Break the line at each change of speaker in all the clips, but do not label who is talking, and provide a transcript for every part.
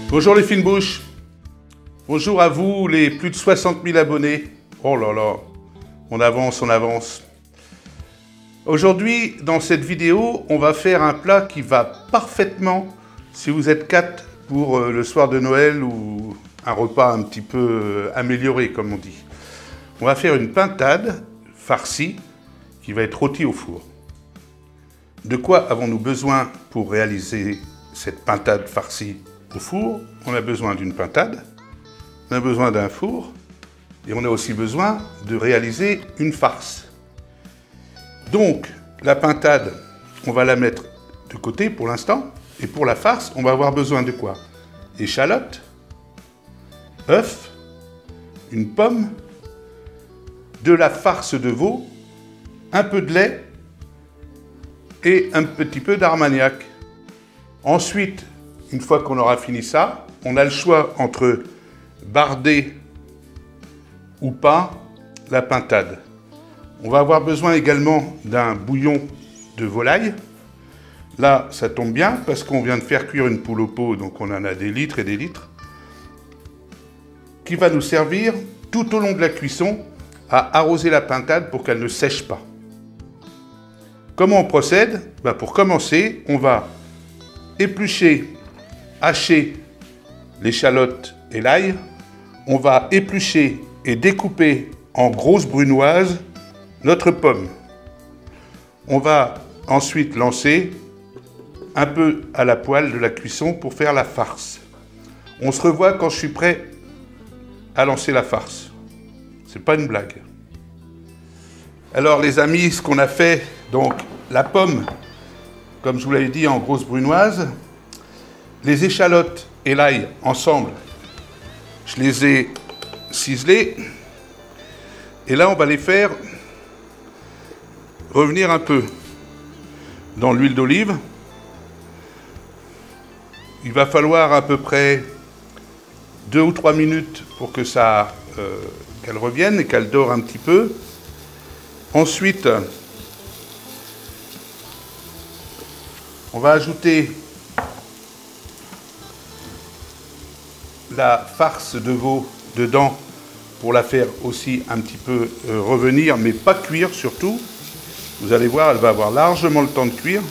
Bonjour les fines bouches. Bonjour à vous les plus de 60 000 abonnés. Oh là là, on avance, on avance. Aujourd'hui, dans cette vidéo, on va faire un plat qui va parfaitement si vous êtes 4 pour le soir de Noël ou un repas un petit peu amélioré, comme on dit. On va faire une pintade farcie qui va être rôtie au four. De quoi avons-nous besoin pour réaliser cette pintade farcie au four? On a besoin d'une pintade, on a besoin d'un four et on a aussi besoin de réaliser une farce. Donc, la pintade, on va la mettre de côté pour l'instant. Et pour la farce, on va avoir besoin de quoi? Échalotes, œufs, une pomme, de la farce de veau, un peu de lait et un petit peu d'armagnac. Ensuite, une fois qu'on aura fini ça, on a le choix entre barder ou pas la pintade. On va avoir besoin également d'un bouillon de volaille. Là, ça tombe bien parce qu'on vient de faire cuire une poule au pot, donc on en a des litres et des litres, qui va nous servir tout au long de la cuisson à arroser la pintade pour qu'elle ne sèche pas. Comment on procède? Pour commencer, on va éplucher, hacher l'échalote et l'ail. On va éplucher et découper en grosses brunoises notre pomme. On va ensuite lancer un peu à la poêle de la cuisson pour faire la farce. On se revoit quand je suis prêt à lancer la farce. C'est pas une blague. Alors les amis, ce qu'on a fait, donc la pomme, comme je vous l'avais dit, en grosses brunoises, les échalotes et l'ail ensemble, je les ai ciselés. Et là, on va les faire revenir un peu dans l'huile d'olive. Il va falloir à peu près 2 ou 3 minutes pour que ça, qu'elle revienne et qu'elle dore un petit peu. Ensuite, on va ajouter la farce de veau dedans pour la faire aussi un petit peu revenir, mais pas cuire surtout. Vous allez voir, elle va avoir largement le temps de cuire.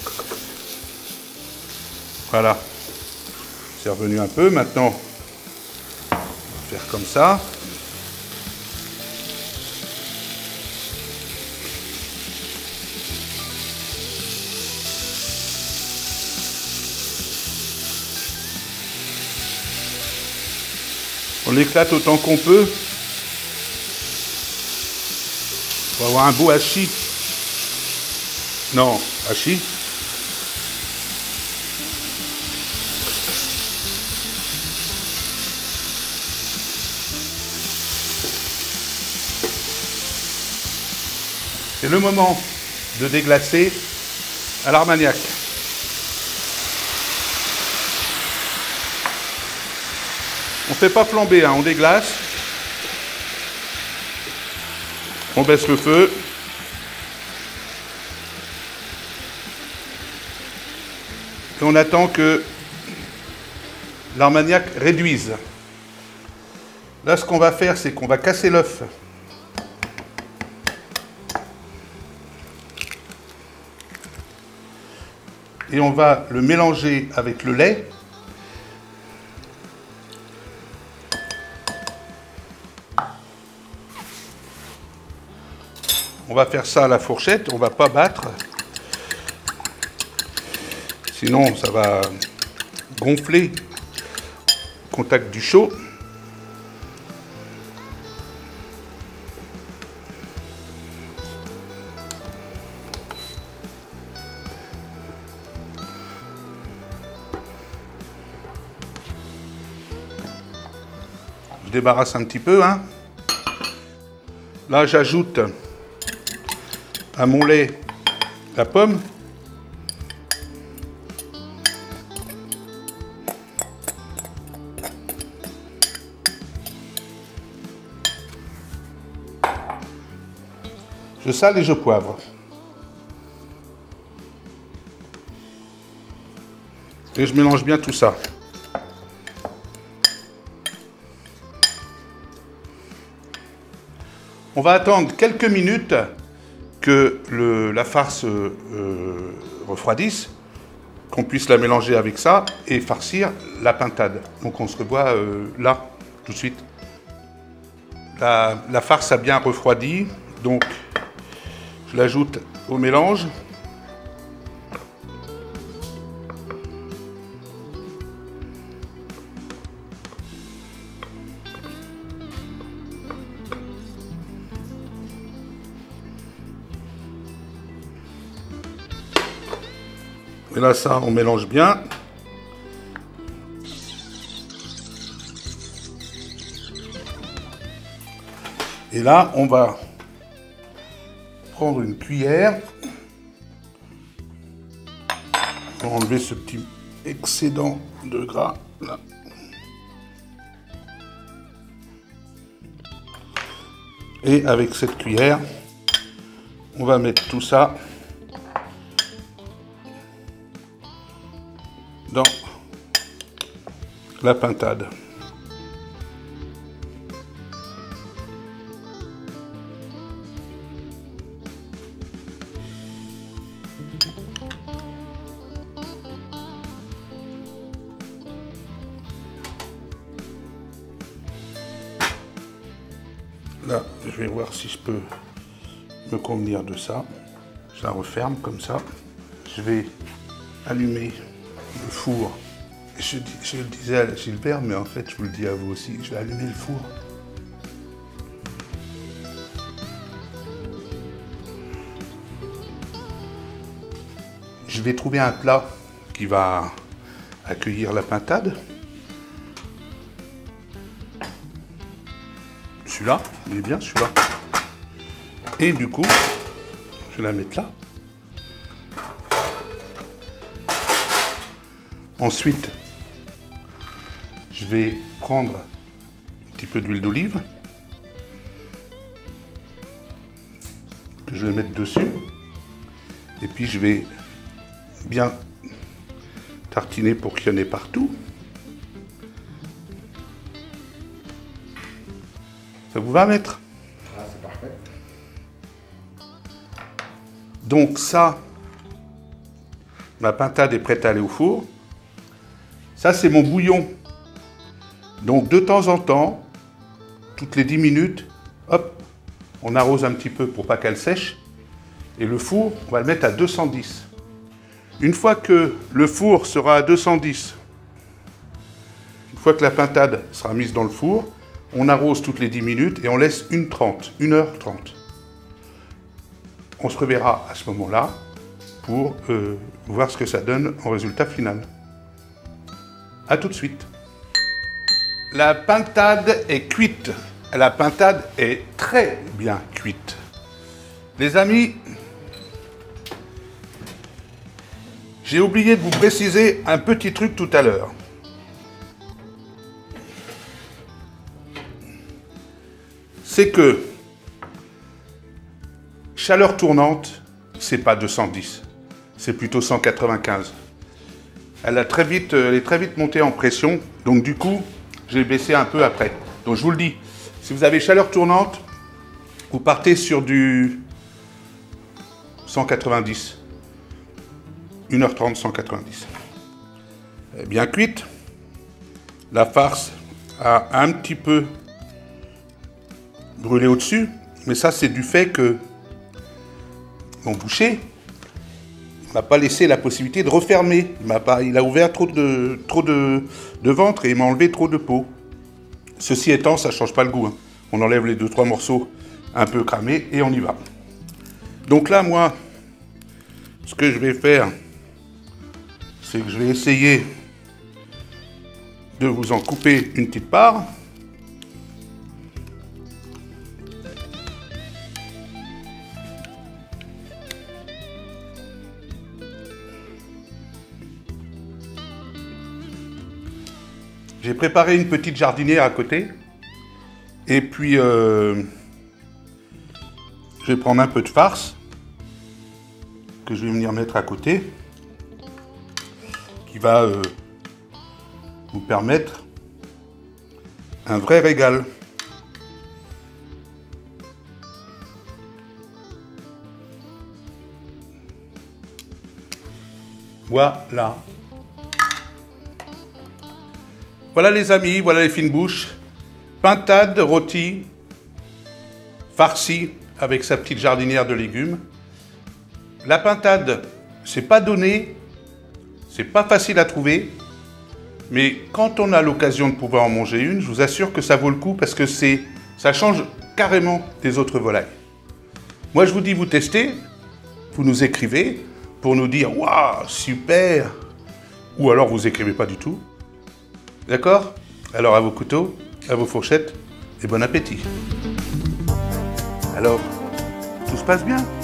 Voilà, c'est revenu un peu. Maintenant, on va faire comme ça. On l'éclate autant qu'on peut pour avoir un beau hachis. Non, hachis. C'est le moment de déglacer à l'armagnac. On ne fait pas flamber, hein, on déglace. On baisse le feu. Et on attend que l'armagnac réduise. Là, ce qu'on va faire, c'est qu'on va casser l'œuf. Et on va le mélanger avec le lait. On va faire ça à la fourchette, on ne va pas battre. Sinon, ça va gonfler au contact du chaud. Je débarrasse un petit peu, hein. Là, j'ajoute à mon lait la pomme. Je sale et je poivre. Et je mélange bien tout ça. On va attendre quelques minutes que la farce refroidisse, qu'on puisse la mélanger avec ça et farcir la pintade. Donc on se revoit là, tout de suite. La farce a bien refroidi, donc je l'ajoute au mélange. Et là, ça, on mélange bien. Et là, on va prendre une cuillère. On va enlever ce petit excédent de gras, là. Et avec cette cuillère, on va mettre tout ça dans la pintade. Là, je vais voir si je peux me convenir de ça. Je la referme comme ça. Je vais allumer le four. Je le disais à Gilbert, mais en fait, je vous le dis à vous aussi. Je vais allumer le four. Je vais trouver un plat qui va accueillir la pintade. Celui-là, il est bien celui-là. Et du coup, je vais la mettre là. Ensuite, je vais prendre un petit peu d'huile d'olive que je vais mettre dessus. Et puis je vais bien tartiner pour qu'il y en ait partout. Ça vous va, maître?
Ah, c'est parfait.
Donc ça, ma pintade est prête à aller au four. Ça, c'est mon bouillon. Donc de temps en temps, toutes les 10 minutes, hop, on arrose un petit peu pour pas qu'elle sèche. Et le four, on va le mettre à 210. Une fois que le four sera à 210, une fois que la pintade sera mise dans le four, on arrose toutes les 10 minutes et on laisse 1h30. On se reverra à ce moment-là pour voir ce que ça donne en résultat final. A tout de suite. La pintade est cuite. La pintade est très bien cuite. Les amis, j'ai oublié de vous préciser un petit truc tout à l'heure. C'est que chaleur tournante, c'est pas 210, c'est plutôt 195. Elle est très vite montée en pression, donc du coup, j'ai baissé un peu après. Donc je vous le dis, si vous avez chaleur tournante, vous partez sur du 190. 1h30, 190. Elle est bien cuite. La farce a un petit peu brûlé au-dessus, mais ça c'est du fait que mon boucher m'a pas laissé la possibilité de refermer. Il a ouvert trop de ventre et il m'a enlevé trop de peau. Ceci étant, ça ne change pas le goût, hein. On enlève les 2-3 morceaux un peu cramés et on y va. Donc là, moi, ce que je vais faire, c'est que je vais essayer de vous en couper une petite part. J'ai préparé une petite jardinière à côté. Et puis, je vais prendre un peu de farce que je vais venir mettre à côté, qui va vous permettre un vrai régal. Voilà. Voilà les amis, voilà les fines bouches. Pintade rôtie, farcie avec sa petite jardinière de légumes. La pintade, c'est pas donné, c'est pas facile à trouver, mais quand on a l'occasion de pouvoir en manger une, je vous assure que ça vaut le coup parce que ça change carrément des autres volailles. Moi, je vous dis, vous testez, vous nous écrivez pour nous dire « Waouh, super !» ou alors vous écrivez pas du tout. D'accord? Alors à vos couteaux, à vos fourchettes et bon appétit. Alors, tout se passe bien?